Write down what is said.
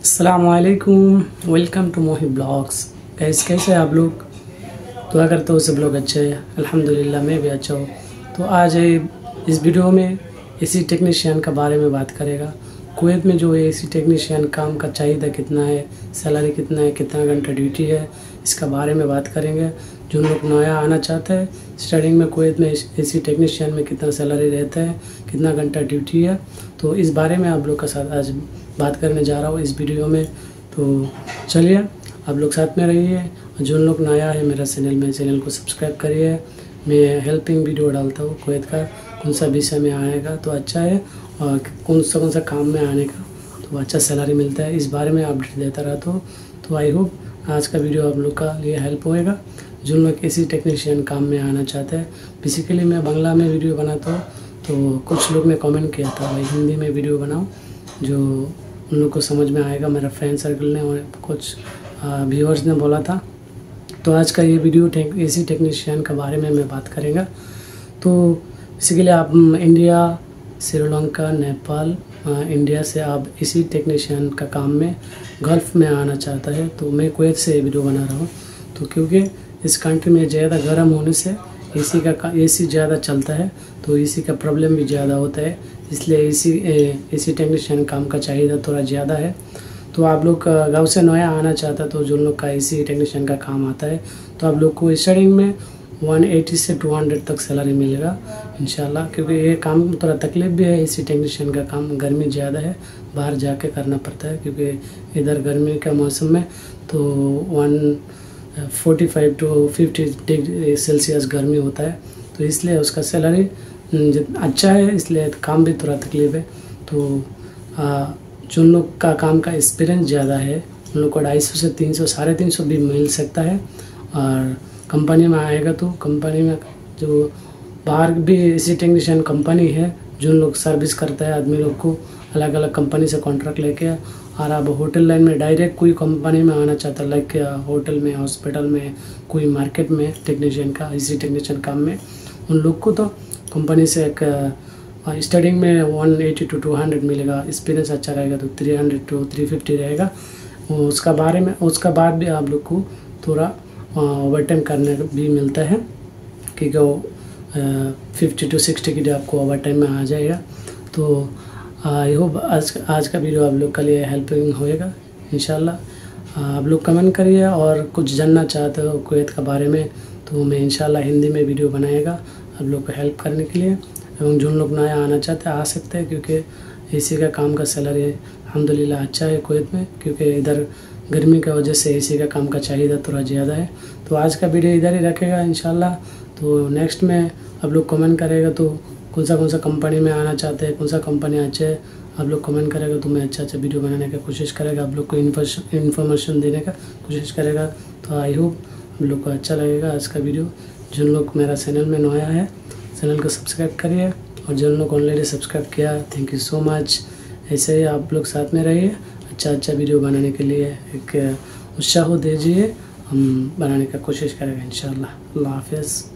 अस्सलामुअलैकुम, welcome to मोही blogs. कैसे आप लोग? दुआ करते हो सब लोग अच्छे हैं। अल्हम्दुलिल्लाह मैं भी अच्छा हूँ। तो आज इस वीडियो में एसी टेक्नीशियन का बारे में बात करेगा। कुवैत में जो है एसी टेक्नीशियन काम का चाहिए कितना है, सैलरी कितना है, कितना घंटा ड्यूटी है, इसका बारे में बात करेंगे। जो लोग नया आना चाहते हैं स्टार्टिंग में कुवैत में एसी टेक्नीशियन में कितना सैलरी रहता है, कितना घंटा ड्यूटी है, तो इस बारे में आप लोग का साथ आज बात करने जा रहा हूँ इस वीडियो में। तो चलिए आप लोग साथ में रहिए। जो लोग नया है मेरा चैनल को सब्सक्राइब करिए। मैं हेल्पिंग वीडियो डालता हूँ कुवैत का, कौन सा विषय में आएगा तो अच्छा है और कौन सा काम में आने का तो अच्छा सैलरी मिलता है, इस बारे में अपडेट देता रहता हूँ। तो आई होप आज का वीडियो आप लोग का लिए हेल्प होएगा जो लोग एसी टेक्नीशियन काम में आना चाहते हैं। बेसिकली मैं बांग्ला में वीडियो बनाता हूँ, तो कुछ लोग ने कमेंट किया था भाई हिंदी में वीडियो बनाओ जो उन लोग को समझ में आएगा। मेरा फ्रेंड सर्कल ने और कुछ व्यूअर्स ने बोला था। तो आज का ये वीडियो एसी टेक्नीशियन के बारे में मैं बात करेंगे। तो बेसिकली आप इंडिया, श्रीलंका, नेपाल, इंडिया से आप एसी टेक्नीशियन का काम में गल्फ़ में आना चाहता है तो मैं कुवैत से वीडियो बना रहा हूँ। तो क्योंकि इस कंट्री में ज़्यादा गर्म होने से एसी ज़्यादा चलता है तो एसी का प्रॉब्लम भी ज़्यादा होता है, इसलिए एसी टेक्नीशियन काम का चाहिए थोड़ा ज़्यादा है। तो आप लोग गाँव से नया आना चाहता है तो जो लोग का एसी टेक्नीशियन का काम आता है तो आप लोग को स्टार्टिंग में 180 से 200 तक सैलरी मिलेगा इंशाल्लाह। क्योंकि ये काम थोड़ा तकलीफ भी है, एसी टेक्नीशियन का काम गर्मी ज़्यादा है, बाहर जाके करना पड़ता है क्योंकि इधर गर्मी का मौसम में तो 145 टू 50 डिग्री सेल्सियस गर्मी होता है, तो इसलिए उसका सैलरी अच्छा है, इसलिए काम भी थोड़ा तकलीफ है। तो जो लोग का काम का एक्सपीरियंस ज़्यादा है उन लोग को 250 से 300 350 भी मिल सकता है। और कंपनी में आएगा तो कंपनी में जो बाहर भी एसी टेक्नीशियन कंपनी है जो लोग सर्विस करता है आदमी लोग को अलग अलग कंपनी से कॉन्ट्रैक्ट लेके। और आप होटल लाइन में डायरेक्ट कोई कंपनी में आना चाहता है लाइक होटल में, हॉस्पिटल में, कोई मार्केट में टेक्नीशियन का एसी टेक्नीशियन काम में, उन लोग को तो कंपनी से एक स्टार्टिंग में 180 टू 200 मिलेगा। एक्सपीरियंस अच्छा रहेगा तो 300 टू 350 रहेगा। उसका बाद भी आप लोग को थोड़ा ओवर टाइम करने भी मिलता है क्योंकि वो 50 टू 60 की आपको ओवर टाइम में आ जाएगा। तो आई होप आज का वीडियो आप लोग के लिए हेल्पिंग होएगा इंशाल्लाह। आप लोग कमेंट करिए और कुछ जानना चाहते हो कुवैत के बारे में तो मैं इंशाल्लाह हिंदी में वीडियो बनाएगा आप लोग को हेल्प करने के लिए। एवं जो लोग नया आना चाहते हैं आ सकते हैं क्योंकि एसी का काम का सैलरी अल्हम्दुलिल्लाह अच्छा है कुवैत में, क्योंकि इधर गर्मी की वजह से एसी का काम का चाहिए थोड़ा ज़्यादा है। तो आज का वीडियो इधर ही रखेगा इंशाल्लाह। तो नेक्स्ट में आप लोग कमेंट करेगा तो कौन सा कंपनी में आना चाहते हैं, कौन सा कंपनी अच्छे है, आप लोग कमेंट करेगा तो मैं अच्छा वीडियो बनाने का कोशिश करेगा, आप लोग को इन्फॉर्मेशन देने का कोशिश करेगा। तो आई होप आप लोग को अच्छा लगेगा आज का वीडियो। जिन लोग मेरा चैनल में नया है चैनल को सब्सक्राइब करिए और जिन लोग ऑलरेडी सब्सक्राइब किया थैंक यू सो मच। ऐसे ही आप लोग साथ में रहिए, अच्छा वीडियो बनाने के लिए एक उत्साह दीजिए, हम बनाने का कोशिश करेंगे इंशाल्लाह। अल्लाह हाफ़िज़।